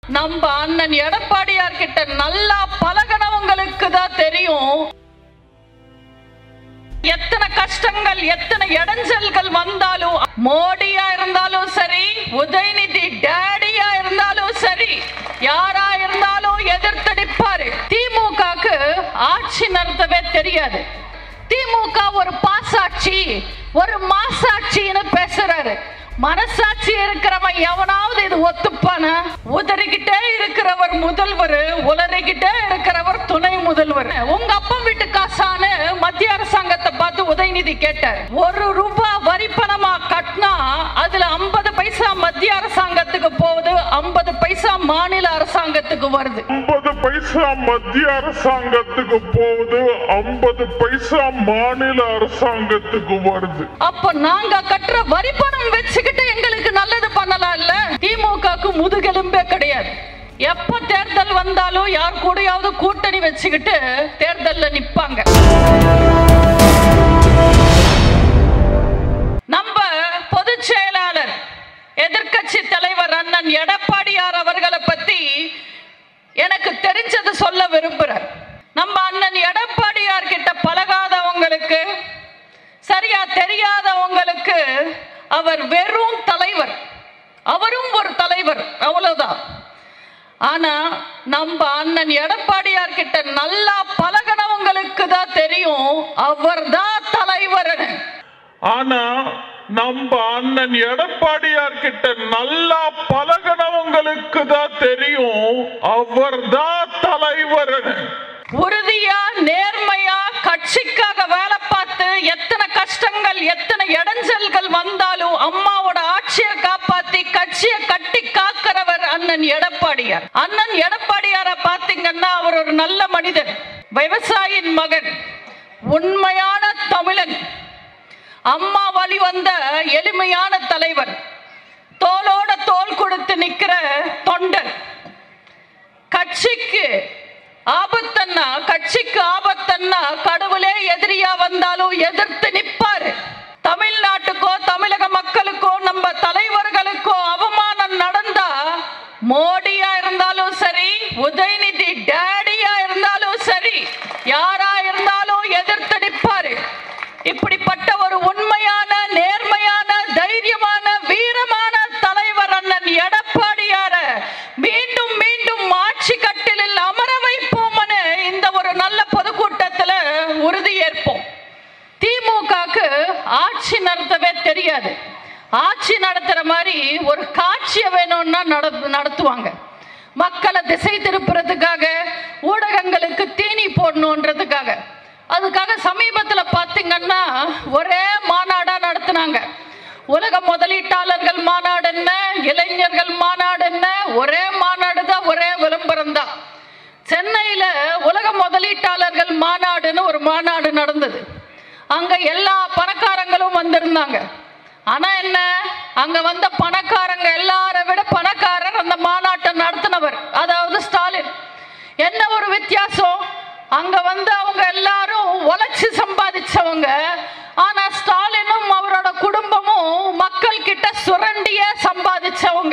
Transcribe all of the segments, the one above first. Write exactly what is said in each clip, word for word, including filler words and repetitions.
நம்ம அண்ணன் எடப்பாடியார் கிட்ட நல்லா பழகினவங்களுக்கு தான் தெரியும் எத்தனை கஷ்டங்கள் எத்தனை இடைஞ்சல்கள் வந்தாலும், மோடியா இருந்தாலும் சரி, உதயநிதி டேடியா இருந்தாலும் சரி, யாரா இருந்தாலும் எதிர்த்து நிற்பாரு. திமுகக்கு ஆட்சி நடத்தவே தெரியாது. திமுக ஒரு பாசாட்சி, ஒரு மாசாட்சின்னு பேசுறாரு. மனசாட்சி இருக்கிறவன் எவனாவது இது ஒத்துப்பான? உதறிக்கிட்டே இருக்கிறவர் முதல்வர், உளறிக்கிட்டே இருக்கிறவர் துணை முதல்வர். உங்க அப்பா வீட்டு காசான்னு மத்திய அரசாங்கத்தை பார்த்து உதயநிதி கேட்டார். ஒரு ரூபாய் வரி பணமா கட்டினா அதுல ஐம்பது பைசா மத்திய அரசாங்கத்துக்கு போகுது, ஐம்பது பைசா மாநில அரசாங்கத்துக்கு வருது. ஐம்பது பைசா மத்திய அரசாங்கத்துக்கு போகுது, ஐம்பது பைசா மாநில அரசாங்கத்துக்கு வருது. அப்ப நாங்க கட்டுற வரி பணம் வச்சுக்கிட்டு எங்களுக்கு நல்லது பண்ணலாம் இல்ல? திமுகக்கு முதுகெலும்பே கிடையாது. எப்ப தேர்தல் வந்தாலும் யார் கூடயாவது கூட்டணி வச்சுக்கிட்டு தேர்தல்ல நிப்பாங்க. நம்ம பொதுச் செயலாளர் எதிர்க்கட்சி தலைவர் அண்ணன் எடப்பாடியார் அவர்களை பத்தி எனக்கு தெரிஞ்சது சொல்ல விரும்புறேன். நம்ம அண்ணன் எடப்பாடியார் கிட்ட பழகாதவங்களுக்கு, சரியா தெரியாதவங்களுக்கு அவர் வெறும் தலைவர், அவரும் ஒரு தலைவர், அவ்வளவுதான். ஆனா நம்ம அண்ணன் எடப்பாடியார் கிட்ட நல்லா பழகினவங்களுக்கு தான் தெரியும் அவர் தான் தலைவர். ஆனா நம்ம அண்ணன் எடப்பாடியார் கிட்ட நல்லா பழகினவங்களுக்கு தான் தெரியும் அவர் தான் தலைவர். உறுதியா நேர்மையா கட்சிக்காக வேலை பார்த்து எத்தனை கஷ்டங்கள் எத்தனை இடைஞ்சல்கள் வந்தாலும் அம்மாவோட ஆட்சியை காப்பாத்தி கட்சியை கட்டி காக்கிறவர் அண்ணன் எடப்பாடியார். அண்ணன் எடப்பாடியார பாத்தீங்கன்னா அவர் ஒரு நல்ல மனிதன், விவசாயியின் மகன், உண்மையான தமிழன், அம்மா வழி வந்த எளிமையான தலைவர், தோளோட தோள் கொடுத்து நிக்கிற தொண்டர். கட்சிக்கு ஆபத்தன்னா கட்சிக்கு ஆபத்தன்னா கடவுளே எதிரியா வந்தாலும் எதிர்த்து நிற்பாரு. தமிழ்நாட்டுக்கோ தமிழக மக்களுக்கோ நம்ம தலைவர்களுக்கோ அவமானம் நடந்தா மோடியா இருந்தாலும் சரி, உதயநிதி டேடியா இருந்தாலும் சரி, யாரா இருந்தாலும் எதிர்த்து நிற்பாரு. இப்படிப்பட்ட ஒரு உண்மையான நேர்மையான தைரியமான வீரமான தலைவர் அண்ணன் எடப்பாடியார மீண்டும் மீண்டும் ஆட்சி கட்டிலில் அமர வைப்போம்னு இந்த ஒரு நல்ல பொதுக்கூட்டத்தில் உறுதி ஏற்போம். திமுகக்கு ஆட்சி நடத்தவே தெரியாது. ஆட்சி நடத்துற மாதிரி ஒரு காட்சியை வேணும்னா நடத்துவாங்க. மக்களை திசை திருப்புறதுக்காக, ஊடகங்களுக்கு தீனி போடணுன்றதுக்காக. அதுக்காக சமீபத்தில் பார்த்தீங்கன்னா ஒரே மாநாடா நடத்தினாங்க. உலக முதலீட்டாளர்கள் மாநாடு என்ன, இளைஞர்கள் மாநாடு என்ன, ஒரே மாநாடு தான், ஒரே விளம்பரம் தான். சென்னையில உலக முதலீட்டாளர்கள் மாநாடுன்னு ஒரு மாநாடு நடந்தது. அங்க எல்லா பணக்காரங்களும் வந்திருந்தாங்க. ஆனா என்ன, அங்க வந்த பணக்காரங்க எல்லாரை விட பணக்காரர் அந்த மாநாட்டை நடத்தினவர், அதாவது ஸ்டாலின். என்ன ஒரு வித்தியாசம், அங்க வந்து அவங்க எல்லாரும் உழைச்சு சம்பாதிச்சவங்க. ஆனா ஸ்டாலினும் அவரோட குடும்பமும் மக்கள் கிட்ட சுரண்டிய சம்பாதிச்சவங்க.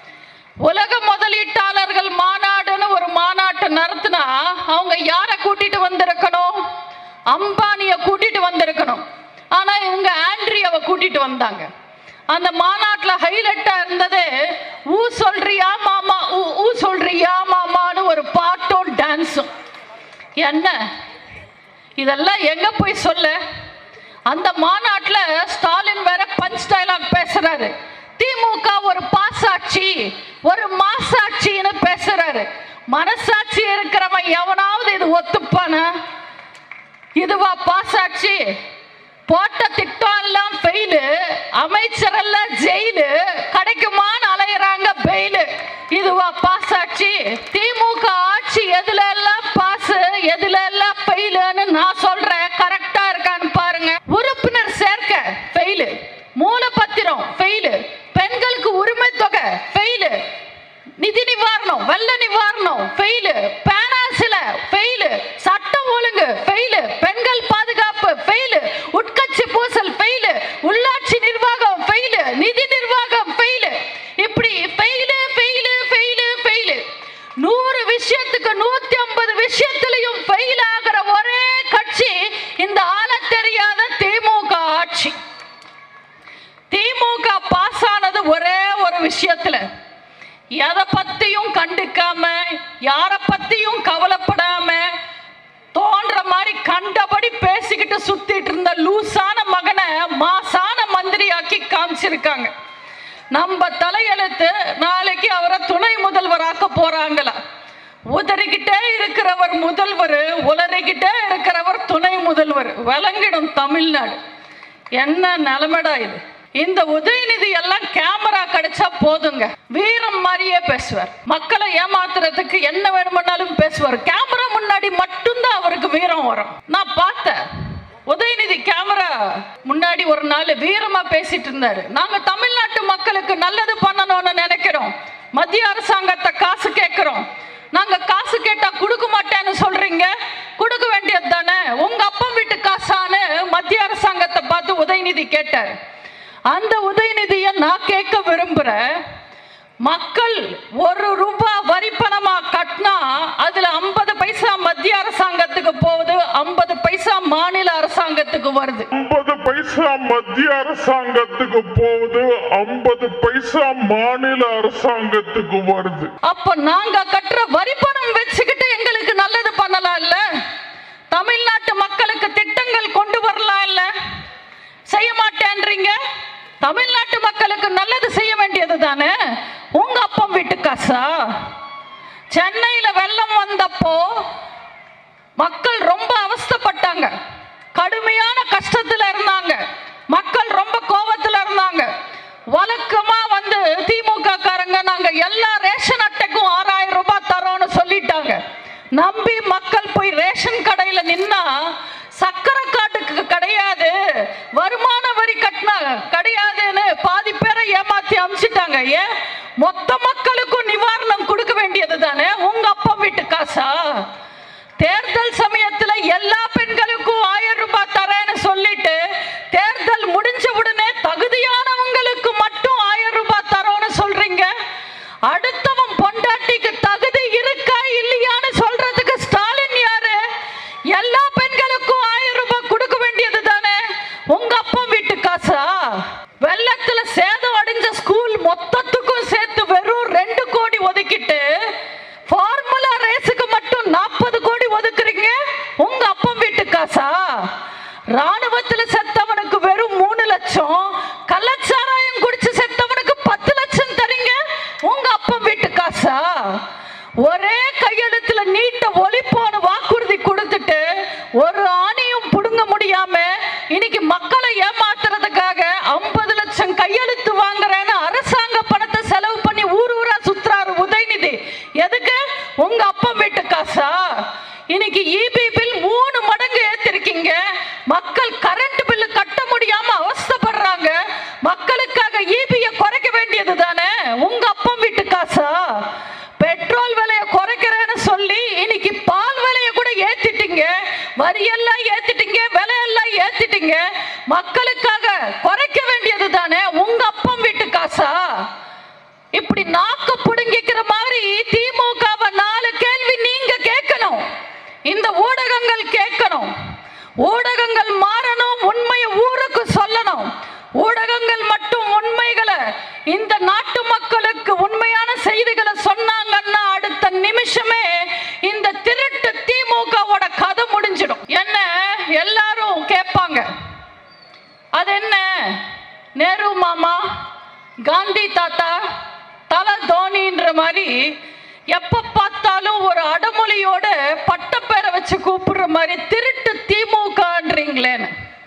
உலக முதலீட்டாளர்கள் மாநாடுன்னு ஒரு மாநாட்டை நடத்தினா அவங்க யாரை கூட்டிட்டு வந்திருக்கணும்? அம்பானிய கூட்டிட்டு வந்திருக்கணும். ஆனா இவங்க ஆண்ட்ரியாவை கூட்டிட்டு வந்தாங்க. அந்த மாநாட்டில் ஹைலைட்டா இருந்தது ஊ சொல்றியா மாமா, ஊ ஊ சொல்றியா மாமான்னு ஒரு பாட்டும் டான்ஸும். என்ன இதெல்லாம் எங்க போய் சொல்ல? அந்த மாநாட்டில் ஸ்டாலின் வேற பஞ்ச் டயலாக் பேசுறாரு. திமுக ஒரு பாசாட்சி, ஒரு மாசாட்சின்னு பேசுறாரு. மனசாட்சி இருக்கிறவன் எவனாவது இது ஒத்துப்பான? இதுவா பாசாட்சி? போட்ட திட்டம் எல்லாம் ஃபெயிலு, அமைச்சர் எல்லாம் ஜெயிலு, கிடைக்குமான்னு அலையிறாங்க பெயிலு. இதுவா பாசாட்சி? திமுக ஆட்சி எதுல எல்லாம் பாசு, எதுல எல்லாம் ஃபெயிலுன்னு நான் சொல்றேன். கரெக்டா இருக்கான்னு பாருங்க. உறுப்பினர் சேர்க்க ஃபெயிலு, மூலப்பத்திரம் ஃபெயிலு, பெண்களுக்கு உரிமை தொகை ஃபெயிலு, நிதி நிவாரணம் வெள்ள நிவாரணம் ஃபெயிலு, பேனாசில ஃபெயிலு, சட்டம் ஒழுங்கு ஃபெயிலு, பெண்கள் பாதுகாப்பு ஃபெயிலு, உட்கட்சி பூசல் ஃபெயிலு, உள்ளாட்சி நிர்வாகம் ஃபெயிலு, நிதி நிர்வாகம் ஃபெயிலு. இப்படி ஃபெயிலு ஃபெயிலு ஃபெயிலு ஃபெயிலு. விஷயத்துல எதை பத்தியும் கண்டுக்காம, யாரை பத்தியும் கவலைப்படாம, தோன்ற மாதிரி கண்டபடி பேசிக்கிட்டு சுத்திட்டு இருந்த லூசான மகனை மாசான மந்திரியாக்கி காமிச்சிருக்காங்க. நம்ம தலையெழுத்து நாளைக்கு அவரை துணை முதல்வராக்க போறாங்களா? உதறிக்கிட்டே இருக்கிறவர் முதல்வர், உளறிக்கிட்டே இருக்கிறவர் துணை முதல்வர். விளங்கிடும் தமிழ்நாடு. என்ன நிலைமைடா இது? இந்த உதயநிதி எல்லாம் கேமரா கிடைச்சா போதுங்க, வீரம் மாதிரியே பேசுவார். மக்களை ஏமாத்துறதுக்கு என்ன வேணும்னாலும் பேசுவார். கேமரா முன்னாடி மட்டும்தான் அவருக்கு வீரம் வரும். நான் பார்த்தேன், உதயநிதி கேமரா முன்னாடி ஒரு நாள் வீரமா பேசிட்டு இருந்தாரு. நாங்க தமிழ்நாட்டு மக்களுக்கு நல்லது பண்ணணும்னு நினைக்கிறோம், மத்திய அரசாங்கத்தை காசு கேட்கிறோம். நாங்க காசு கேட்டா கொடுக்க மாட்டேன்னு சொல்றீங்க, கொடுக்க வேண்டியது தானே, உங்க அப்பா வீட்டு காசான்னு மத்திய அரசாங்கத்தை பார்த்து உதயநிதி கேட்டார். அந்த உதயநிதியை நான் கேட்க விரும்புறேன். மக்கள் ஒரு ரூபாய் வரி பணமா கட்டினா அதுல ஐம்பது பைசா மத்திய அரசாங்கத்துக்கு போகுது, ஐம்பது பைசா மாநில அரசாங்கத்துக்கு வருது. ஐம்பது பைசா மத்திய அரசாங்கத்துக்கு போகுது, ஐம்பது பைசா மாநில அரசாங்கத்துக்கு வருது. அப்ப நாங்க கட்டுற வரி பணம் வச்சுக்கிட்டு எங்களுக்கு நல்லது பண்ணலாம் இல்ல? தமிழ்நாட்டு மக்களுக்கு திட்டங்கள் கொண்டு வரலாம் இல்ல? செய்ய மாட்டேன்றீங்க. தமிழ்நாட்டு மக்களுக்கு நல்லது செய்ய வேண்டியது தானே. உங்க அப்பம் வீட்டு காசா? சென்னையில வெள்ளம் வந்தப்போ மக்கள் ரொம்ப அவஸ்தைப்பட்டாங்க, கடுமையான கஷ்டத்துல இருந்தாங்க, மக்கள் ரொம்ப கோபத்துல இருந்தாங்க. வழக்கமா வந்து திமுக காரங்க நாங்க எல்லா ரேஷன் அட்டைக்கும் ஆறாயிரம் ரூபாய் தரோம்னு சொல்லிட்டாங்க. நம்பி மக்கள் போய் ரேஷன் கடையில நின்னா சக்கரை காட்டுக்கு கிடையாது, வருமான வரி கட்டினா கிடையாதுன்னு பாதி பேரை ஏமாத்தி அமிச்சிட்டாங்க. ஏன்? மொத்த மக்களுக்கும் நிவாரணம் கொடுக்க வேண்டியது தானே. உங்க அப்பா வீட்டு காசா? தேர்தல் சமயத்துல எல்லா பெண்களுக்கும் ஆயிரம் ரூபாய் தரேன்னு சொல்லிட்டு தேர்தல் முடிஞ்ச உடனே தகுதியானவங்களுக்கு மட்டும் ஆயிரம் ரூபாய் தரோன்னு சொல்றீங்க. அடுத்தவன் பொண்டாட்டிக்கு தகுதி இருக்கா இல்லையான்னு சொல்றதுக்கு ஸ்டாலின் யாரு? எல்லா பெண்களுக்கும் ஆயிரம் ரூபாய் கொடுக்க வேண்டியது தானே. உங்க அப்பா வீட்டு காசா? வெள்ளத்துல சேதம் அடைஞ்ச ஸ்கூல் மொத்தத்துக்கும் சேர்த்து வெறும் ரெண்டு கோடி ஒதுக்கிட்டு ஃபார்முலா ரேஸுக்கு மட்டும் நாற்பது கோடி ஒதுக்குறீங்க. உங்க அப்பா வீட்டு காசா? ராணுவத்துல செத்தவனுக்கு வெறும் மூணு லட்சம், கள்ளச்சாராயம் குடிச்சு செத்தவனுக்கு பத்து லட்சம் தரீங்க. உங்க அப்பா வீட்டு காசா? ஒரே கையெழுத்துல நீட்ட ஒழிப்போன்னு வாக்குறுதி கொடுத்துட்டு ஒரு ஆணையும் புடுங்க முடியாம இன்னைக்கு மக்களை ஏமாத்துறதுக்காக ஐம்பது லட்சம் கையெழுத்து வாங்குறேன்னு அரசாங்க பணத்தை செலவு பண்ணி ஊர் ஊரா சுத்துறாரு உதயநிதி. எதுக்கு? உங்க அப்பா வீட்டு காசா? இன்னைக்கு இபி பில் மூணு மடங்கு ஏத்திருக்கீங்க. மக்கள் கரண்ட் பில்லு கட்ட முடியாம அவஸ்தைப்படுறாங்க. மக்களுக்காக இபிய குறைக்க வேண்டியது தானே. உங்க அப்பா வீட்டு காசா? பெட்ரோல் விலையை குறைக்கிறேன்னு சொல்லி இன்னைக்கு பால் விலையை கூட ஏத்திட்டீங்க, வரியெல்லாம் ஏத்திட்டீங்க, விலையெல்லாம் ஏத்திட்டீங்க. மக்களுக்காக குறைக்க வேண்டியது தானே. உங்க அப்பா வீட்டு காசா? இப்படி நாக்க புடுங்கிக்கிற மாதிரி திமுகவை நாலு கேள்வி நீங்க கேட்கணும், இந்த ஊடகங்கள் கேட்கணும். ஊடகங்கள் மாறணும், உண்மையை ஊருக்கு சொல்லணும். ஊடகங்கள் மட்டும் உண்மைகளை இந்த நாட்டு மக்களுக்கு உண்மையான செய்திகளை சொன்னாங்கன்னா அடுத்த நிமிஷமே இந்த திருட்டு திமுகவோட கதை முடிஞ்சிடும். என்ன எல்லாரும் கேட்பாங்க, அது என்ன நேரு மாமா, காந்தி தாத்தா, தல தோனின்ற மாதிரி எப்ப பார்த்தாலும் ஒரு அடமொழியோட பட்டப்பேரை வச்சு கூப்பிடுற மாதிரி திருட்டு திமுகன்றீங்களேன்னு.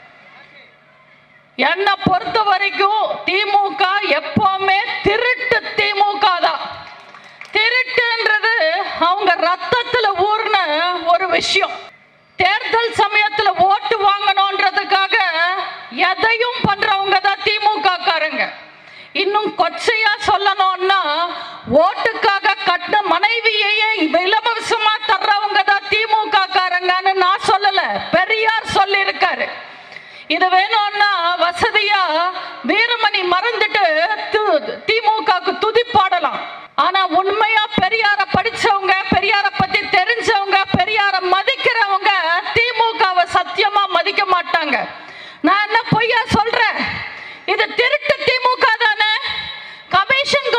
என்னை பொறுத்த வரைக்கும் திமுக எப்பவுமே திருட்டு திமுக தான். திருட்டுன்றது அவங்க ரத்தத்துல ஊர்ன ஒரு விஷயம். தேர்தல் சமயத்துல ஓட்டு வாங்கணும்ன்றதுக்காக எதையும் பண்றவங்க தான் திமுக காரங்க. இன்னும் கொச்சையா சொல்லணும்னா ஓட்டுக்காக கட்டின மனைவியையே இலவசமா தர்றவங்க தான் திமுக காரங்கன்னு நான் சொல்லல, பெரியார் சொல்லி இருக்காரு. இது வேணும்னா வசதியா வீரமணி மறந்துட்டு திமுகவுக்கு துதி பாடலாம். ஆனா உண்மையா பெரியார படிச்சவங்க, பெரியார பத்தி தெரிஞ்சவங்க, பெரியார மதிக்கிறவங்க திமுகவை சத்தியமா மதிக்க மாட்டாங்க. நான் என்ன பொய்யா சொல்றேன்? இது திருட்டு திமுக தானே. கமிஷன்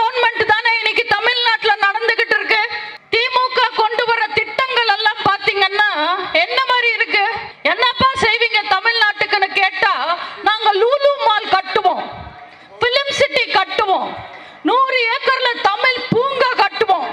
என்ன மாதிரி இருக்கு? என்னப்பா செய்வீங்க தமிழ்நாட்டுக்குன்னு கேட்டா, நாங்க லூலு மால் கட்டுவோம், பிலிம் சிட்டி கட்டுவோம், நூறு ஏக்கர்ல தமிழ் பூங்கா கட்டுவோம்,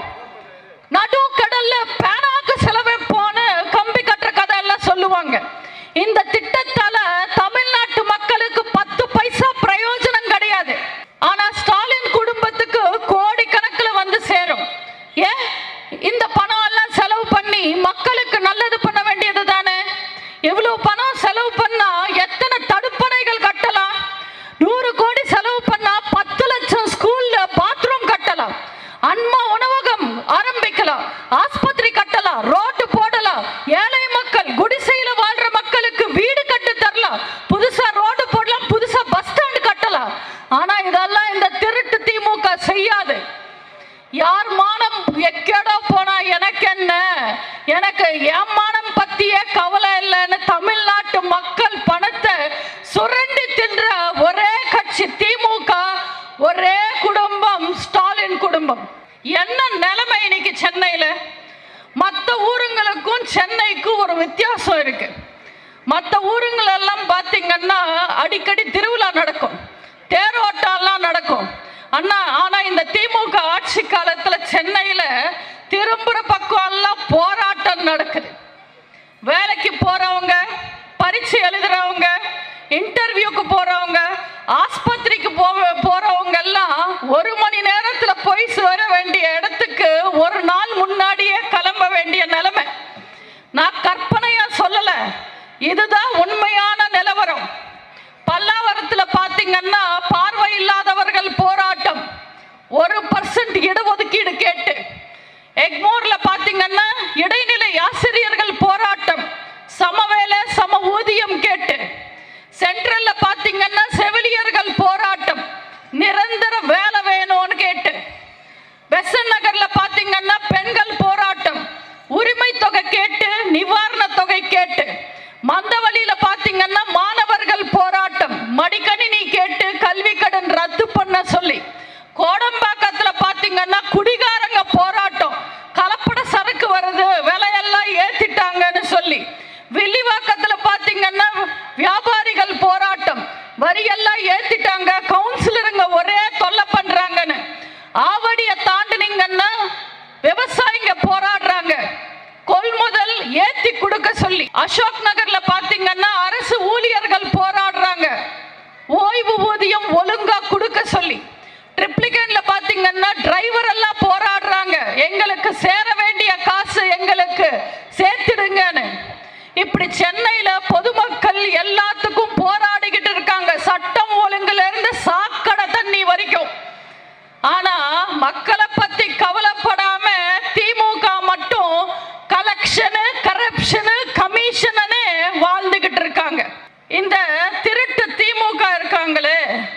நடு கடல்ல பேனாக்கு செலவைப்போன்னு கம்பி கட்டுற கதை எல்லாம் சொல்லுவாங்க. இந்த திட்டத்தால தமிழ்நாட்டு மக்களுக்கு பத்து பைசா பிரயோஜனம் கிடையாது. ஆனா ஸ்டாலின் குடும்பத்துக்கு கோடி கணக்கில் வந்து சேரும். ஏன் இந்த பணம் எல்லாம் செலவு பண்ணி மக்களுக்கு நல்லது பண்ண வேண்டியது தானே? எவ்வளவு பணம் செலவு பண்ணா எத்தனை தடுப்பணைகள் கட்டலாம்? நூறு கோடி செலவு பண்ணா பத்து லட்சம் ஸ்கூல்ல பாத்ரூம் கட்டலாம், அன்மா உணவகம் ஆரம்பிக்கலாம், ஆஸ்பத்திரி கட்டலாம், ரோட்டு போடலாம், ஏழை மக்கள் குடிசையில வாழ்ற மக்களுக்கு வீடு கட்டு தரலாம், புதுசா ரோடு போடலாம், புதுசா பஸ் ஸ்டாண்ட் கட்டலாம். ஆனா இதெல்லாம் இந்த திருட்டு திமுக செய்யாது. யார் மானம் எக்கேடோ போனா எனக்கு என்ன, எனக்கு என் மானம் பத்தியே கவலை இல்லைன்னு தமிழ்நாட்டு மக்கள் பணத்தை சுரண்டி தின்ற ஒரே கட்சி திமுக, ஒரே குடும்பம் ஸ்டாலின் குடும்பம். என்ன நிலைமை இன்னைக்கு சென்னையில? மற்ற ஊருங்களுக்கும் சென்னைக்கும் ஒரு வித்தியாசம் இருக்கு. மற்ற ஊருங்கள் எல்லாம் பாத்தீங்கன்னா அடிக்கடி திருவிழா நடக்கும், தேரோட்டம்லாம் நடக்கும். அண்ணா ஆனா இந்த திமுக ஆட்சி காலத்துல சென்னையில திரும்புற பக்கம் எல்லாம் போராட்டம் நடக்குது. வேலைக்கு போறவங்க, பரீட்சை எழுதுறவங்க, இன்டர்வியூக்கு போறவங்க, ஆஸ்பத்திரிக்கு போறவங்க எல்லாம் ஒரு மணி நேரத்துல போய் சேர வேண்டிய இடத்துக்கு ஒரு நாள் முன்னாடியே கிளம்ப வேண்டிய நிலைமை. நான் கற்பனையா சொல்லல, இதுதான் உண்மையான நிலவரம். பல்லாவரத்துல பாத்தீங்கன்னா பார்வை இல்லாதவர்கள் போராட்டம், ஒரு பர்சன்ட் இடஒதுக்கீடு கேட்டு. எக்மோர்ல பாத்தீங்கன்னா இடைநிலை ஆசிரியர்கள் போராட்டம், சமவேலை சம ஊதியம் கேட்டு. சென்ட்ரல்ல பாத்தீங்கன்னா செவிலியர்கள் போராட்டம், நிரந்தர வேலை வேணும்னு கேட்டு. பெசன் நகர்ல பாத்தீங்கன்னா பெண்கள் போராட்டம், உரிமை தொகை கேட்டு, நிவாரண தொகை கேட்டு. மந்தவழியில பாத்தீங்கன்னா மாணவர்கள் போராட்டம், மடிக்கணினி கேட்டு, கல்வி கடன் ரத்து பண்ண சொல்லி. கோடம்பாக்கத்துல பாத்தீங்கன்னா குடிகாரங்க போராட்டம், கலப்பட சரக்கு வருது, விலையெல்லாம் ஏத்திட்டாங்கன்னு சொல்லி. வில்லிவாக்கத்துல பாத்தீங்கன்னா வியாபாரிகள் போராட்டம், வரியெல்லாம் ஏத்திட்டாங்க, கவுன்சிலருங்க ஒரே தொல்லை பண்றாங்கன்னு. ஆவடிய தாண்டினீங்கன்னா விவசாயிங்க போராடுறாங்க, கொள்முதல் ஏத்தி கொடுக்க சொல்லி. அசோக் நகர்ல பாத்தீங்கன்னா அரசு ஊழியர்கள் போராடுறாங்க, ஓய்வு ஊதியம் ஒழுங்கா கொடுக்க சொல்லி. ட்ரிப்ளிகன்ல பாத்தீங்கன்னா டிரைவர் எல்லாம் போராடுறாங்க, எங்களுக்கு சேர வேண்டிய காசு எங்களுக்கு சேர்த்துடுங்கன்னு. இப்படி சென்னையில பொதுமக்கள் எல்லாத்துக்கும் போராடிக்கிட்டு இருக்காங்க, சட்டம் ஒழுங்குல இருந்து சாக்கடை தண்ணி வரைக்கும். ஆனா மக்களை பத்தி கவலைப்படாம திமுக மட்டும் கலெக்ஷனு, கரப்ஷனு, கமிஷனு வாழ்ந்துகிட்டு இருக்காங்க. இந்த திருட்டு திமுக இருக்காங்களே,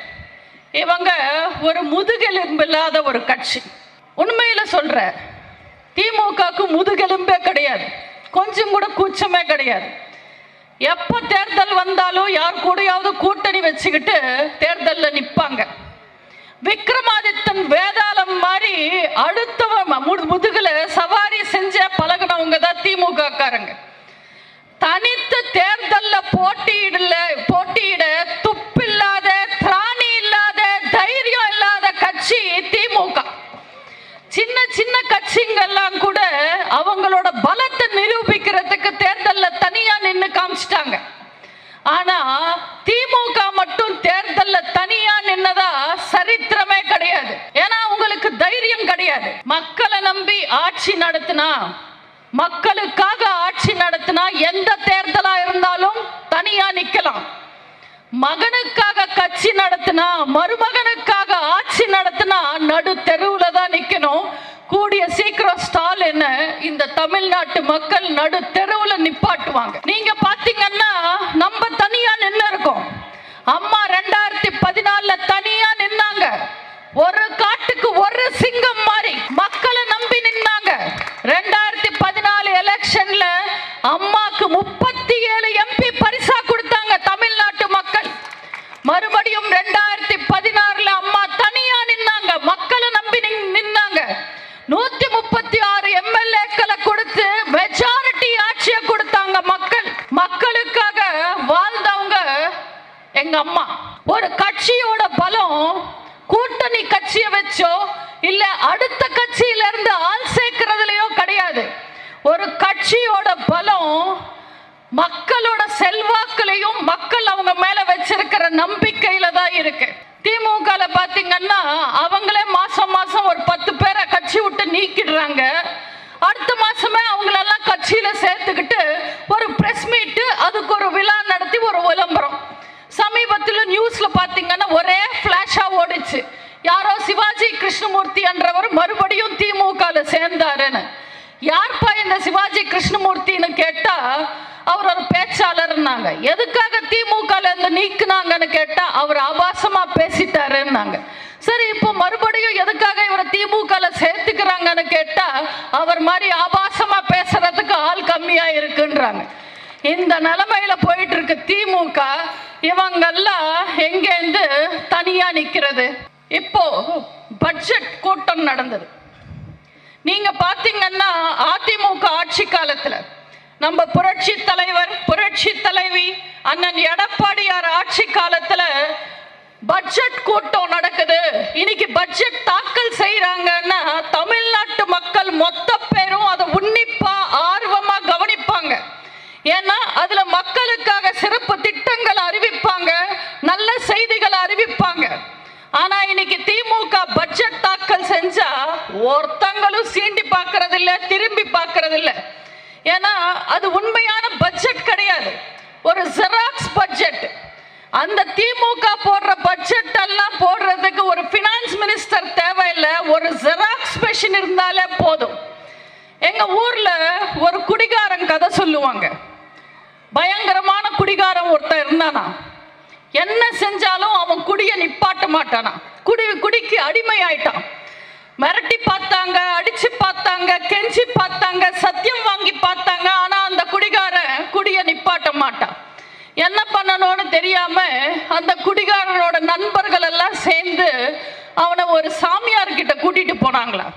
இவங்க ஒரு முதுகெலும்பு இல்லாத ஒரு கட்சி. உண்மையில சொல்ற, திமுகவுக்கு முதுகெலும்பே கிடையாது, கொஞ்சம் கூட கூச்சமே கிடையாது. எப்ப தேர்தல் வந்தாலும் யார் கூடயாவது கூட்டணி வச்சுக்கிட்டு தேர்தல்ல நிப்பாங்க. விக்ரமாதித்தன் வேதாளம் மாதிரி அடுத்தவன் முதுகுல சவாரி செஞ்ச பழகினவங்க தான் திமுக காரங்க. தனித்து தேர்தல்ல போட்டியிடல போட்டியிட துப்பில்லாத, திராணி இல்லாத, தைரியம் இல்லாத கட்சி திமுக. சின்ன சின்ன கட்சிங்கெல்லாம் கூட அவங்களோட பலத்தை நிரூபிக்கிறதுக்கு தேர்தல்ல தனியா நின்று காமிச்சிட்டாங்க. ஆனா திமுக மட்டும் தேர்தல்ல தனியா நின்னதா சரித்திரமே கிடையாது. ஏன்னா அவங்களுக்கு தைரியம் கிடையாது. மக்களை நம்பி ஆட்சி நடத்தினா, மக்களுக்காக ஆட்சி நடத்தினா எந்த தேர்தலா இருந்தாலும் தனியா நிக்கலாம். மகனுக்காக கட்சி நடத்தினா, மருமகனுக்காக ஆட்சி நடத்தினா நடு தெருவுல தான் நிக்கணும். கூடிய சீக்கிரம் ஸ்டாலின் இந்த தமிழ்நாட்டு மக்கள் நடு தெருவுல நிப்பாட்டுவாங்க. நீங்க பாத்தீங்கன்னா நம்ம தனியா நின்று இருக்கோம். அம்மா ரெண்டாயிரத்தி பதினாலுல தனியா நின்னாங்க, ஒரு காட்டுக்கு ஒரு சிங்கம் மாதிரி மக்களை நம்பி நின்னாங்க. ரெண்டாயிரத்தி பதினாலு எலெக்ஷன்ல அம்மாக்கு முப்பத்தி ஏழு எம்பி பரிசா கொடுத்தாங்க தமிழ்நாட்டு மக்கள். மறுபடியும் ரெண்டாயிரத்தி பதினாறுல அம்மா தனியா நின்னாங்க, மக்களை நம்பி நின்னாங்க. நூத்தி முப்பத்தி ஆறு எம்எல்ஏக்களை கொடுத்து மெஜாரிட்டி ஆட்சியை கொடுத்தாங்க எங்க அம்மா. ஒரு கட்சியோட பலம் கூட்டணி கட்சியை வச்சோ இல்ல அடுத்த கட்சியில இருந்து ஆள் சேர்க்கிறதுலயோ கிடையாது. ஒரு கட்சியோட பலம் மக்களோட செல்வாக்குலையும் மக்கள் அவங்க மேல வச்சிருக்கிற நம்பிக்கையில தான் இருக்கு. திமுக பாத்தீங்கன்னா அவங்களே மாசம் மாசம் ஒரு பத்து பேரை கட்சி விட்டு நீக்கிடுறாங்க. அடுத்த மாசமே அவங்களெல்லாம் கட்சியில சேர்த்துக்கிட்டு ஒரு பிரஸ் மீட், அதுக்கு ஒரு விழா நடத்தி ஒரு விளம்பரம். சமீபத்தில் நியூஸ்ல பாத்தீங்கன்னா ஒரே பிளாஷா ஓடிச்சு, யாரோ சிவாஜி கிருஷ்ணமூர்த்தி என்றவர் மறுபடியும் திமுக சேர்ந்தாருன்னு. யார்ப்பா இந்த சிவாஜி கிருஷ்ணமூர்த்தின்னு கேட்டா அவர் ஒரு பேச்சாளர்னாங்க. எதுக்காக திமுக இருந்து நீக்குனாங்கன்னு கேட்டா அவர் ஆபாசமா பேசிட்டாருன்னாங்க. சரி, இப்போ மறுபடியும் எதுக்காக இவரை திமுக சேர்த்துக்கிறாங்கன்னு கேட்டா அவர் மாதிரி ஆபாசமா பேசுறதுக்கு ஆள் கம்மியா இருக்குன்றாங்க. இந்த நிலைமையில போயிட்டு இருக்கு திமுக. இவங்கெல்லாம் எங்கேருந்து தனியா நிக்கிறது? இப்போ பட்ஜெட் கூட்டம் நடந்தது. நீங்க பாத்தீங்கன்னா அதிமுக ஆட்சி காலத்துல நம்ம புரட்சி தலைவர் புரட்சி தலைவி அண்ணன் எடப்பாடியார் ஆட்சி காலத்துல பட்ஜெட் கூட்டம் நடக்குது. இன்னைக்கு பட்ஜெட் தாக்கல் செய்யறாங்கன்னா தமிழ்நாட்டு மக்கள் மொத்த பேரும் அதை உன்னிப்பா ஆர்வமா கவனிப்பாங்க. ஏன்னா அதுல மக்களுக்காக சிறப்பு திட்டங்கள் அறிவிப்பாங்க, நல்ல செய்திகளை அறிவிப்பாங்க. ஆனா இன்னைக்கு திமுக பட்ஜெட் தாக்கல் செஞ்சா ஒருத்தங்களும் சீண்டி பார்க்கறது இல்ல, திரும்பி பார்க்கறது இல்ல. ஏன்னா அது உண்மையான பட்ஜெட் கிடையாது, ஒரு ஜெராக்ஸ் பட்ஜெட். அந்த திமுக போடுற பட்ஜெட் எல்லாம் போடுறதுக்கு ஒரு பினான்ஸ் மினிஸ்டர் தேவையில்லை, ஒரு ஜெராக்ஸ் மிஷின் இருந்தாலே போதும். எங்க ஊர்ல ஒரு குடிகாரன் கதை சொல்லுவாங்க. பயங்கரமான குடிகாரன் ஒருத்தன் இருந்தானா, என்ன செஞ்சாலும் அவன் குடிய நிப்பாட்ட மாட்டானா. குடி குடிக்கு அடிமை ஆயிட்டான். மிரட்டி பார்த்தாங்க, அடிச்சு பார்த்தாங்க, கெஞ்சி பார்த்தாங்க, சத்தியம் வாங்கி பார்த்தாங்க. ஆனா அந்த குடிகாரன் குடிய நிப்பாட்ட மாட்டான். என்ன பண்ணணும்னு தெரியாம அந்த குடிகாரனோட நண்பர்கள் எல்லாம் சேர்ந்து அவனை ஒரு சாமியார் கிட்ட கூட்டிட்டு போனாங்களா.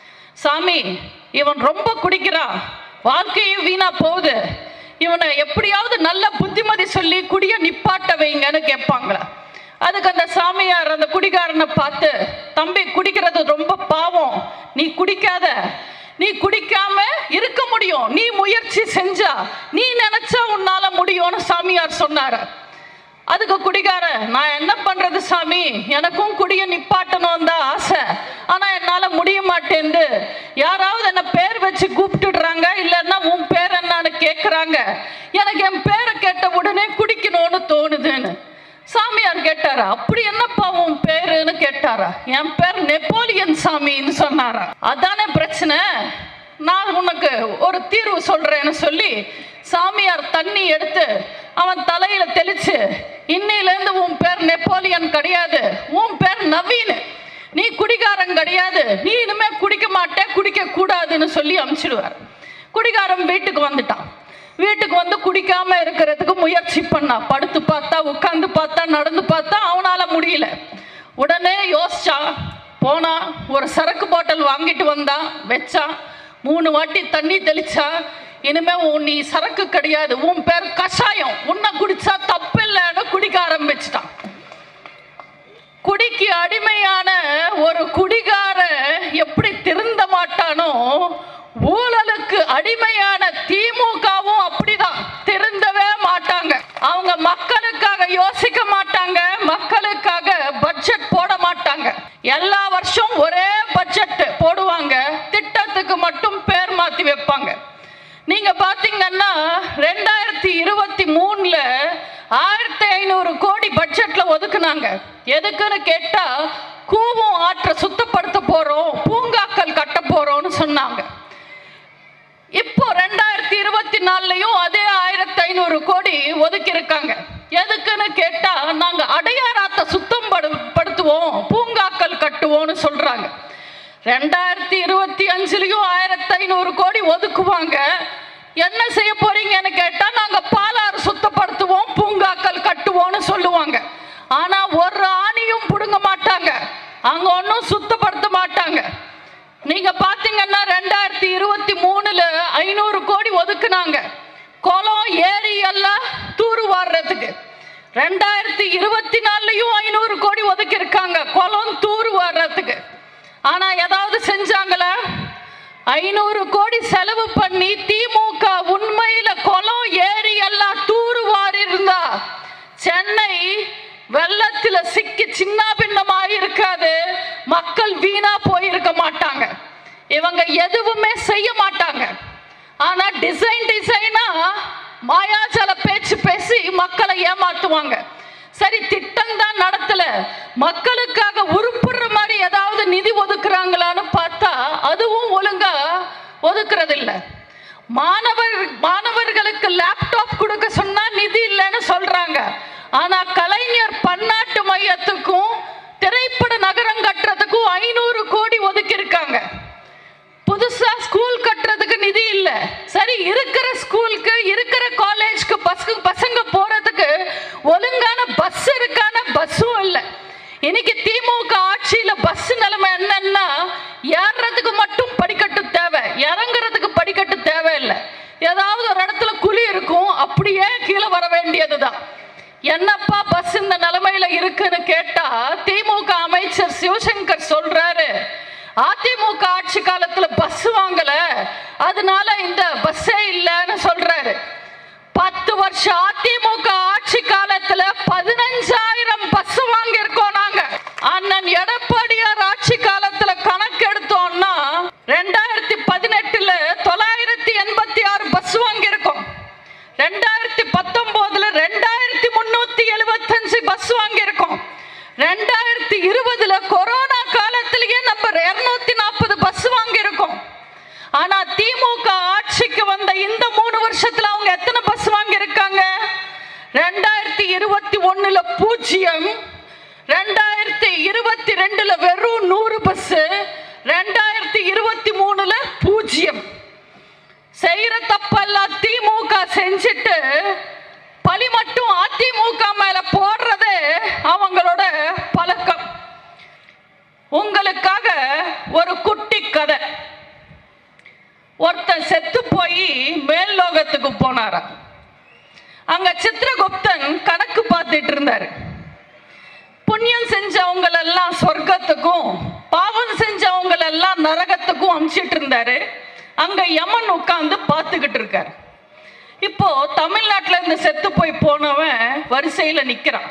சாமி, இவன் ரொம்ப குடிக்கிறான், வாழ்க்கையும் வீணா போகுது, இவனை எப்படியாவது நல்ல புத்திமதி சொல்லி குடிய நிப்பாட்ட வைங்கன்னு கேட்பாங்களா. அதுக்கு அந்த சாமியார் அந்த குடிகாரனை பார்த்து, தம்பி குடிக்கிறது ரொம்ப பாவம், நீ குடிக்காத, நீ குடிக்காம இருக்க முடியும், நீ முயற்சி செஞ்சா, நீ நினைச்சா உன்னால முடியும்னு சாமியார் சொன்னாரு. அதுக்கு குடிகார, நான் என்ன பண்றது சாமி, எனக்கும் குடிய நிப்பாட்டணும் தான் ஆசை, ஆனா என்னால முடிய மாட்டேன்னு. யாராவது என்ன பேர் வச்சு கூப்பிட்டுடுறாங்க, இல்லைன்னா உன் பேர் என்னன்னு கேட்குறாங்க, எனக்கு என் பேரை கேட்ட உடனே குடிக்கணும்னு தோணுதுன்னு. சாமியார் கேட்டாரா, அப்படி என்னப்பா உன் பேருன்னு கேட்டாரா. என் பேர் நெப்போலியன் சாமின்னு சொன்னாரா. அதானே பிரச்சனை, நான் உனக்கு ஒரு தீர்வு சொல்றேன்னு சொல்லி சாமியார் தண்ணி எடுத்து அவன் தலையில தெளிச்சு, இன்னையில இருந்து உன் பேர் நெப்போலியன் கிடையாது, உன் பேர் நவீன், நீ குடிகாரன் கிடையாது, நீ இனிமே குடிக்க மாட்டே, குடிக்க கூடாதுன்னு சொல்லி அனுப்பிச்சிடுவார். குடிகாரன் வீட்டுக்கு வந்துட்டான். வீட்டுக்கு வந்து குடிக்காம இருக்கிறதுக்கு முயற்சி பண்ணா. படுத்து பார்த்தா, உட்காந்து பார்த்தா, நடந்து பார்த்தா, அவனால முடியல. உடனே யோசிச்சான். போனா ஒரு சரக்கு பாட்டில் வாங்கிட்டு வந்தான், வச்சான், மூணு வாட்டி தண்ணி தெளிச்சா. இனிமே உன் நீ சரக்கு கிடையாது, உன் பேர் கஷாயம், உன்னை குடிச்சா தப்பு இல்லைன்னு குடிக்க ஆரம்பிச்சிட்டான். குடிக்கு அடிமையான ஒரு குடிகார எப்படி திருந்த மாட்டானோ, ஊழலுக்கு அடிமையான திமுகவும் அப்படிதான் திருந்தவே மாட்டாங்க. அவங்க மக்களுக்காக யோசிக்க மாட்டாங்க, மக்களுக்காக பட்ஜெட் போட மாட்டாங்க. எல்லா வருஷம் ஒரே பட்ஜெட் போடுவாங்க, திட்டத்துக்கு மட்டும் பேர் மாத்தி வைப்பாங்க. நீங்க பாத்தீங்கன்னா ரெண்டாயிரத்தி இருபத்தி மூணுல ஆயிரத்தி ஐநூறு கோடி பட்ஜெட்ல ஒதுக்குனாங்க. எதுக்குன்னு கேட்டா, கூவம் ஆற்ற சுத்தப்படுத்த போறோம், பூங்காக்கள் கட்ட போறோம்னு சொன்னாங்க. இப்போ ரெண்டாயிரத்தி இருபத்தி நாலுலயும் அதே ஆயிரத்தி ஐநூறு கோடி ஒதுக்கி இருக்காங்க. எதுக்குன்னு கேட்டா, நாங்க அடையாராத்த சுத்தம் படுத்துவோம், பூங்காக்கள் கட்டுவோம்னு சொல்றாங்க. ரெண்டாயிரத்தி இருபத்தி அஞ்சுலயும் ஆயிரத்தி ஐநூறு கோடி ஒதுக்குவாங்க. என்ன செய்ய போறீங்கன்னு கேட்டா, நாங்க பாலாறு சுத்தப்படுத்துவோம், பூங்காக்கள் கட்டுவோம்னு சொல்லுவாங்க. ஆனா ஒரு ஆணியும் புடுங்க மாட்டாங்க, அங்க ஒன்னும் சுத்தப்படுத்த மாட்டாங்க. நீங்க பாத்தீங்கன்னா ரெண்டாயிரத்தி இருபத்தி மூணுல ஐநூறு கோடி ஒதுக்குனாங்க, குளம் ஏரி எல்லாம் தூர் வாடுறதுக்கு. ரெண்டாயிரத்தி இருபத்தி நாலுலயும் ஐநூறு கோடி ஒதுக்கி இருக்காங்க குளம் தூர் வர்றதுக்கு. ஆனா ஏதாவது செஞ்சாங்களா? ஐநூறு கோடி செலவு பண்ணி திமுக உண்மையில குளம் ஏரி எல்லாம் தூர் வாரி இருந்தா சென்னை வெள்ளத்துல சிக்கி சின்ன பின்னமா இருக்காது, மக்கள் வீணா போயிருக்க மாட்டாங்க. இவங்க எதுவுமே செய்ய மாட்டாங்க. ஆனா டிசைன் டிசைனா மாயாஜால பேச்சு பேசி மக்களை ஏமாத்துவாங்க. சரி, திட்டம் தான் நடத்தல, மக்களுக்காக உருப்புற மாதிரி ஏதாவது நிதி ஒதுக்குறாங்களான்னு பார்த்தா அதுவும் ஒழுங்கா ஒதுக்குறது இல்ல. மாணவர் மாணவர்களுக்கு லேப்டாப் கொடுக்க சொன்னா நிதி இல்லைன்னு சொல்றாங்க. ஆனா கலைஞர் பன்னாட்டு மையத்துக்கும் திரைப்பட நகரம் கட்டுறதுக்கும் ஐநூறு கோடி ஒதுக்கி இருக்காங்க. புதுசா ஸ்கூல் கட்டுறதுக்கு நிதி இல்ல. சரி, இருக்கிற ஸ்கூலுக்கு இருக்கிற காலேஜ்க்கு பசங்க போறதுக்கு ஒழுங்கான பஸ் இருக்கான பஸ்ஸும் இல்ல. இன்னைக்கு திமுக ஆட்சியில பஸ் நிலைமை என்னன்னா ஏறதுக்கு மட்டும் படிக்கட்டு தேவை, இறங்குறதுக்கு படிக்கட்டு தேவையில்லை. ஏதாவது ஒரு இடத்துல குழி இருக்கும், அப்படியே கீழே வர வேண்டியதுதான். என்னப்பா பஸ் இந்த நிலைமையில இருக்குன்னு கேட்டா திமுக அமைச்சர் சிவசங்கர் சொல்றாரு, அதிமுக ஆட்சி காலத்துல பஸ் வாங்கல, அதனால இந்த பஸ்ஸே இல்லைன்னு சொல்றாரு. பத்து வருஷம் அதிமுக ஆட்சி காலத்துல பதினஞ்சாயிரம் பஸ் வாங்கி இருக்கோம் நாங்க. அண்ணன் எடப்பாடியார் ஆட்சி காலத்துல கணக்கு எடுத்தோம்னா ரெண்டாயிரத்தி பதினெட்டுல தொள்ளாயிரத்தி எண்பத்தி ஆறு பஸ் வாங்கி இருக்கோம். ரெண்டாயிரத்தி பத்தொன்பதுல ரெண்டாயிரத்தி முன்னூத்தி எழுபத்தி அஞ்சு பஸ் வாங்கி இருக்கோம். ரெண்டாயிரத்தி இருபதுல கொரோனா காலத்திலேயே நம்ம இருநூத்தி நாற்பது பஸ் வாங்கி இருக்கோம். ஆனா திமுக ஆட்சிக்கு வந்த இந்த மூணு வருஷத்துல அவங்க எத்தனை பஸ் வாங்கி இருக்காங்க? ரெண்டாயிரத்தி இருபத்தி ஒண்ணுல பூஜ்ஜியம், ரெண்டாயிரத்தி இருபத்தி ரெண்டுல வெறும் நூறு பஸ், ரெண்டாயிரத்தி இருபத்தி மூணுல பூஜ்ஜியம். செய்யற தப்பெல்லாம் திமுக செஞ்சுட்டு பழி மட்டும் அதிமுக மேல போடுறது அவங்களோட பழக்கம். உங்களுக்காக ஒரு குட்டி கதை. ஒருத்தன் செத்து போய் மேல் லோகத்துக்கு போனாரா. அங்க சித்திரகுப்தன் கணக்கு பார்த்துட்டு இருந்தாரு. புண்ணியம் செஞ்சவங்க எல்லாம் சொர்க்கத்துக்கும் பாவம் செஞ்சவங்க எல்லாம் நரகத்துக்கும் அனுப்பிச்சிட்டு இருந்தாரு. அங்க யமன் உட்கார்ந்து பார்த்துக்கிட்டு இருக்காரு. இப்போ தமிழ்நாட்டில் இருந்து செத்து போய் போனவன் வரிசையில நிக்கிறான்.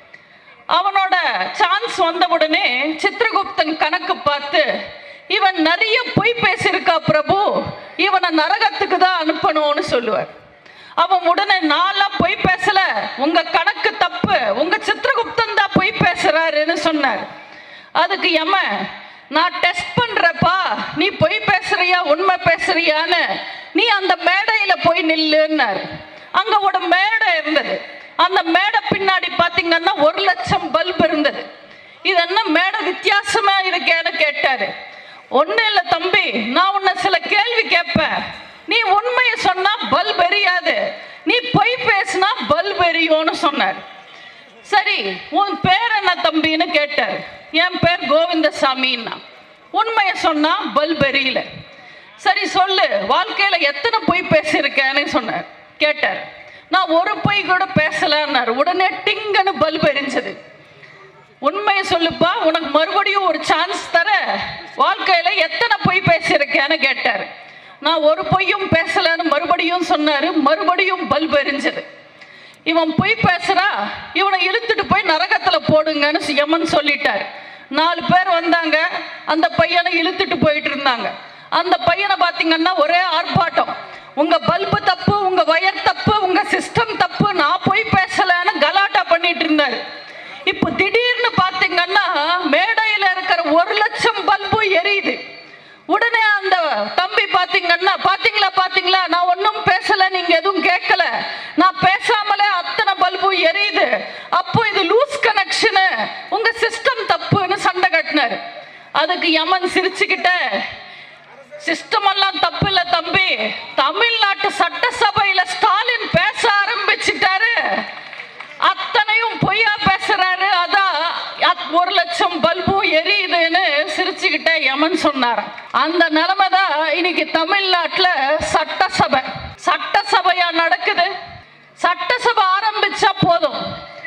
அவனோட சான்ஸ் வந்த உடனே சித்திரகுப்தன் கணக்கு பார்த்து, இவன் நிறைய பொய் பேசியிருக்கா பிரபு, இவனை நரகத்துக்கு தான் அனுப்பணும்னு சொல்லுவார். அவன் உடனே நான்லாம் பொய் பேசல, உங்க கணக்கு தப்பு, உங்க சித்திரகுப்தன் தான் பொய் பேசுறாருன்னு சொன்னார். அதுக்கு யமன், நான் டெஸ்ட் பண்றப்பா, நீ பொய் பேசுறியா உண்மை பேசுறியான்னு நீ அந்த மேடையில போய் நில்லுன்னாரு. அங்க ஒரு மேடை இருந்தது. அந்த மேடை பின்னாடி பாத்தீங்கன்னா ஒரு லட்சம் பல்ப் இருந்தது. இது என்ன மேடை வித்தியாசமா இருக்கேன்னு கேட்டாரு. ஒண்ணு இல்ல தம்பி, நான் உன்னை சில கேள்வி கேட்பேன், நீ உண்மையை சொன்னா பல்ப் எரியாது, நீ பொய் பேசினா பல்ப் எரியும்னு சொன்னார். சரி, உன் பேர் என்ன தம்பின்னு கேட்டார். என் பேர் கோவிந்தசாமின்னா. உண்மையை சொன்னா பல்ப் எரியல. சரி சொல்லு, வாழ்க்கையில எத்தனை பொய் பேசியிருக்கேன்னு சொன்னார். கேட்டார். நான் ஒரு பொய் கூட பேசலன்னாரு. உடனே டிங்கன்னு பல்ப் எரிஞ்சது. உண்மையை சொல்லுப்பா, உனக்கு மறுபடியும் ஒரு சான்ஸ் தர, வாழ்க்கையில எத்தனை பொய் பேசியிருக்கேன்னு கேட்டார். நான் ஒரு பொய்யும் பேசலன்னு மறுபடியும் சொன்னாரு. மறுபடியும் பல்ப் எரிஞ்சது. இவன் பொய் பேசுறா, இவனை இழுத்துட்டு போய் நரகத்துல போடுங்கன்னு யமன் சொல்லிட்டார். நாலு பேர் வந்தாங்க, அந்த பையனை இழுத்துட்டு போயிட்டு இருந்தாங்க. அந்த பையனை பாத்தீங்கன்னா ஒரே ஆர்ப்பாட்டம், உங்க பல்பு தப்பு, உங்க வயர் தப்பு, உங்க சிஸ்டம் தப்பு, நான் பொய் பேசலன்னு கலாட்டா பண்ணிட்டு இருந்தாரு. இப்போ திடீர்னு பாத்தீங்கன்னா மேடையில இருக்கிற ஒரு லட்சம் பல்பு எரியுது. உடனே அந்த தம்பி பாத்தீங்கன்னா, பாத்தீங்களா பாத்தீங்களா நான் ஒன்னும் பேசல, நீங்க எதுவும் கேட்கல, நான் பேசாமலே அத்தனை பல்பு எரியுது, அப்போ இது லூஸ் கனெக்ஷன், உங்க சிஸ்டம் தப்புன்னு சண்டை கட்டினாரு. அதுக்கு யமன் சிரிச்சுக்கிட்ட, சிஸ்டம் எல்லாம் தப்பு இல்ல தம்பி, தமிழ்நாட்டு சட்டசபையில ஸ்டாலின் பேச ஆரம்பிச்சுட்டாரு, அத்தனையும் பொய்யா பேசுறாரு, அதான் ஒரு லட்சம் பல்பு எரியுதுன்னு சிரிச்சுக்கிட்ட யமன் சொன்னார். அந்த நிலைமை தான் இன்னைக்கு தமிழ்நாட்டுல சட்டசபை. சட்டசபையா நடக்குது. சட்டசபை ஆரம்பிச்சா போதும்,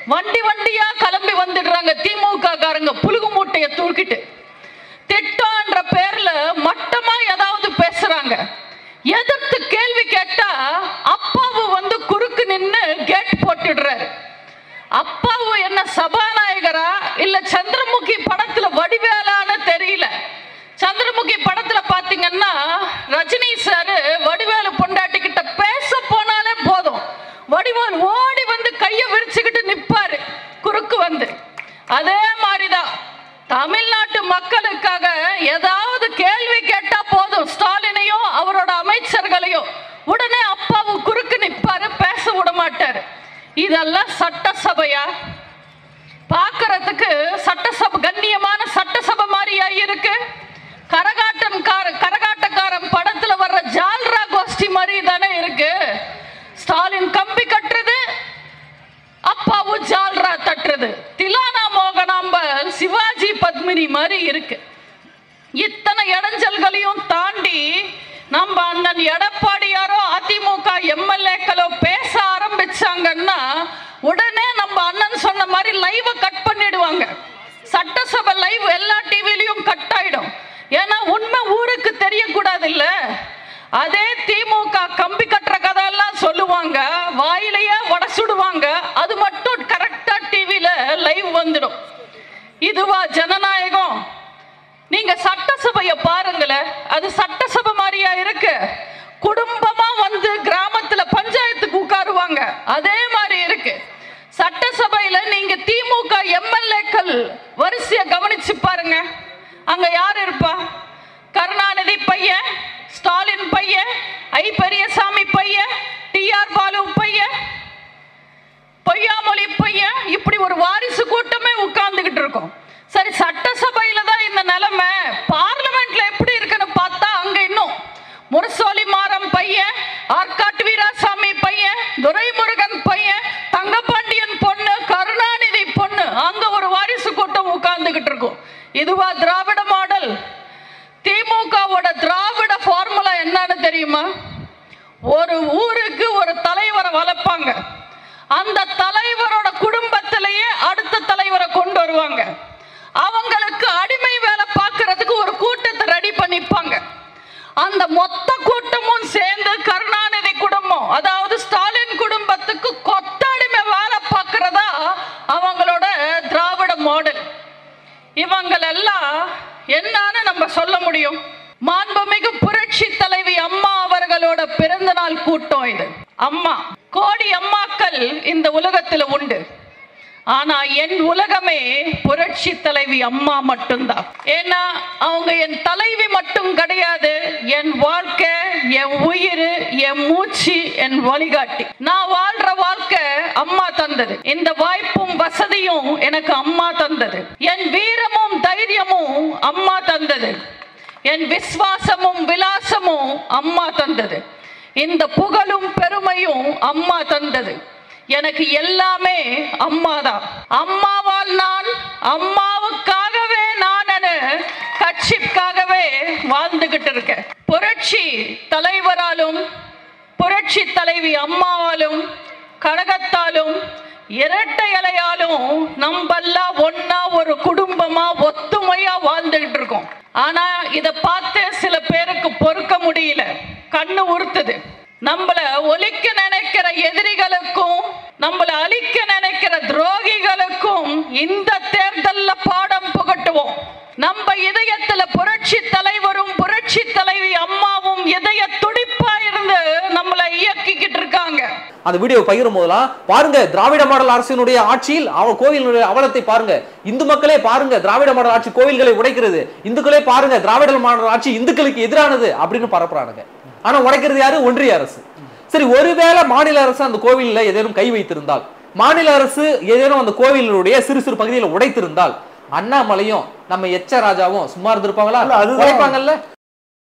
வண்டி வண்டியா கிளம்பி வந்துடுறாங்க திமுக காரங்க புழுகு மூட்டையை தூக்கிட்டு. திட்டம்ன்ற பேர்ல மட்டமா ஏதாவது பேசுறாங்க. எதிர்த்து கேள்வி கேட்டா அப்பாவு வந்து குறுக்கு நின்னு கேட் போட்டுடுறாரு. அப்பாவு என்ன சபாநாயகரா இல்ல சந்திரமுகி படத்துல வடிவேலான்னு தெரியல. சந்திரமுகி படத்துல பாத்தீங்கன்னா ரஜினி சார் வடிவேலு பொண்டாட்டி கிட்ட பேச போனாலே போதும், வடிவேல் ஓடி வந்து கைய விரிச்சுக்கிட்டு நிப்பாரு குறுக்கு வந்து. அதே மாதிரிதான் தமிழ்நாட்டு மக்களுக்காக ஏதாவது கேள்வி கேட்டா போதும், ஸ்டாலினையோ அவரோட அமைச்சர்களையோ உடனே அப்பாவு குறுக்கு நிப்பாரு, பேச விட மாட்டாரு. இதெல்லாம் சட்டசபையா? பார்க்கறதுக்கு சட்டசபை கண்ணியமான சட்டசபை மாதிரியா இருக்கு? கரகாட்டம்கார கரகாட்டக்காரன் படத்துல வர்ற ஜால்ரா கோஷ்டி மாதிரி தானே இருக்கு. ஸ்டாலின் கம்பி கட்டுறது, அப்பாவு ஜால்ரா தட்டுறது, திலானா மோகனாம்பல் சிவாஜி பத்மினி மாதிரி இருக்கு. இத்தனை இடைஞ்சல்களையும் தாண்டி நம்ம அண்ணன் எடப்பாடியாரோ அதிமுக எம்எல்ஏக்களோ பேச ஆரம்பிச்சாங்கன்னா உடனே நம்ம அண்ணன் சொன்ன மாதிரி லைவ கட் பண்ணிடுவாங்க. சட்டசபை லைவ் எல்லா டிவிலையும் கட் ஆயிடும். ஏன்னா உண்மை ஊருக்கு தெரியக்கூடாது இல்ல. அதே திமுக கம்பி கட்டுற கதையெல்லாம் சொல்லுவாங்க, வாயிலேயே உடச்சுடுவாங்க, அது மட்டும் கரெக்டா டிவில லைவ் வந்துடும். இதுவா ஜனநாயகம்? நீங்க சட்டசபைய பாருங்களேன், அது சட்டசபை மாதிரியா இருக்கு? குடும்பமா வந்து கிராமத்துல பஞ்சாயத்துக்கு உட்காருவாங்க, அதே மாதிரி இருக்கு. சட்டசபையில நீங்க திமுக எம்எல்ஏக்கள் வரிசைய கவனிச்சு பாருங்க, அங்க யார் இருப்பா? கருணாநிதி பையன், ஸ்டாலின் பையன், ஐ பெரியசாமி பையன், டி ஆர் பாலு பையன், பொய்யாமொழி பையன், இப்படி ஒரு வாரிசு கூட்டமே உட்கார்ந்துகிட்டு இருக்கும். சரி, சட்டசபையில தான் இந்த நிலைமை, பார்லிமெண்ட்ல எப்படி இருக்குன்னு பார்த்தா அங்க இன்னும் முரசொலி மாறம் பையன், ஆற்காட்டு வீராசாமி பையன், துரைமுருகன் பையன், தங்கபாண்டியன் பொண்ணு, கருணாநிதி பொண்ணு, அங்க ஒரு வாரிசு கூட்டம் உட்கார்ந்துகிட்டு இருக்கும். இதுவா திராவிட மாடல்? திமுகவோட திராவிட ஃபார்முலா என்னன்னு தெரியுமா? ஒரு ஊருக்கு ஒரு தலைவரை வளர்ப்பாங்க, அந்த தலைவரோட குடும்பத்திலேயே அடுத்த தலைவரை கொண்டு வருவாங்க. அவங்களுக்கு அடிமை வேலை பார்க்கறதுக்கு ஒரு கூட்டத்தை ரெடி பண்ணிப்பாங்க. அந்த மொத்த கூட்டமும் சேர்ந்து கருணாநிதி குடும்பம், அதாவது ஸ்டாலின் குடும்பத்துக்கு கொத்தடிமை வேலை பார்க்கறதா அவங்களோட திராவிட மாடல். இவங்களெல்லாம் என்னன்னு நம்ம சொல்ல முடியும்? மாண்புமிகு புரட்சி தலைவி அம்மா அவர்களோட பிறந்த நாள் கூட்டம் இது. அம்மா, கோடி அம்மாக்கள் இந்த உலகத்துல உண்டு, ஆனா என் உலகமே புரட்சி தலைவி அம்மா மட்டும்தான். ஏன்னா அவங்க என் தலைவி மட்டும் கிடையாது, என் வாழ்க்கை, என் உயிர், என் மூச்சு, என் வழிகாட்டி. நான் வாழ்ற வாழ்க்கை அம்மா தந்தது. இந்த வாய்ப்பும் வசதியும் எனக்கு அம்மா தந்தது. என் வீரமும் தைரியமும் அம்மா தந்தது. என் விசுவாசமும் விலாசமும் அம்மா தந்தது. இந்த புகழும் பெருமையும் அம்மா தந்தது. எனக்கு எல்லாமே அம்மாதான். அம்மாவால் நான், அம்மாவுக்காகவே நான் கட்சிக்காகவே வாழ்ந்துகிட்டு இருக்கேன். புரட்சி தலைவராலும் புரட்சி தலைவி அம்மாவாலும் கழகத்தாலும் இரட்டை இலையாலும் நம்மெல்லாம் ஒன்னா ஒரு குடும்பமா ஒத்துமையா வாழ்ந்துகிட்டு இருக்கோம். ஆனா இத பார்த்து சில பேருக்கு பொறுக்க முடியல, கண்ணு உறுத்துது. நம்மள ஒலிக்க நினைக்கிற எதிரிகளுக்கும் நம்மள அழிக்க நினைக்கிற துரோகிகளுக்கும் இந்த தேர்தல்ல பாடம் புகட்டுவோம். நம்ம இதயத்துல புரட்சி தலைவரும் புரட்சி தலைவி அம்மாவும் இதய துடிப்பா இருந்து நம்மளை இயக்கிக்கிட்டு இருக்காங்க. அந்த வீடியோ பகிரும் போதெல்லாம் பாருங்க, திராவிட மாடல் அரசினுடைய ஆட்சியில் அவன் கோவிலுடைய அவலத்தை பாருங்க, இந்து மக்களே பாருங்க திராவிட மாடல் ஆட்சி கோவில்களை உடைக்கிறது, இந்துக்களே பாருங்க திராவிட மாடல் ஆட்சி இந்துக்களுக்கு எதிரானது அப்படின்னு பரப்புறானுங்க. ஆனா உடைக்கிறது யாரு? ஒன்றிய அரசு. சரி, ஒருவேளை மாநில அரசு அந்த கோவிலில் ஏதேனும் கை வைத்திருந்தால், மாநில அரசு ஏதேனும் அந்த கோவிலுடைய சிறு சிறு பகுதியில் உடைத்திருந்தால், அண்ணாமலையும் நம்ம எச்ச ராஜாவும் சும்மா இருந்திருப்பாங்களா? உடைப்பாங்கல்ல.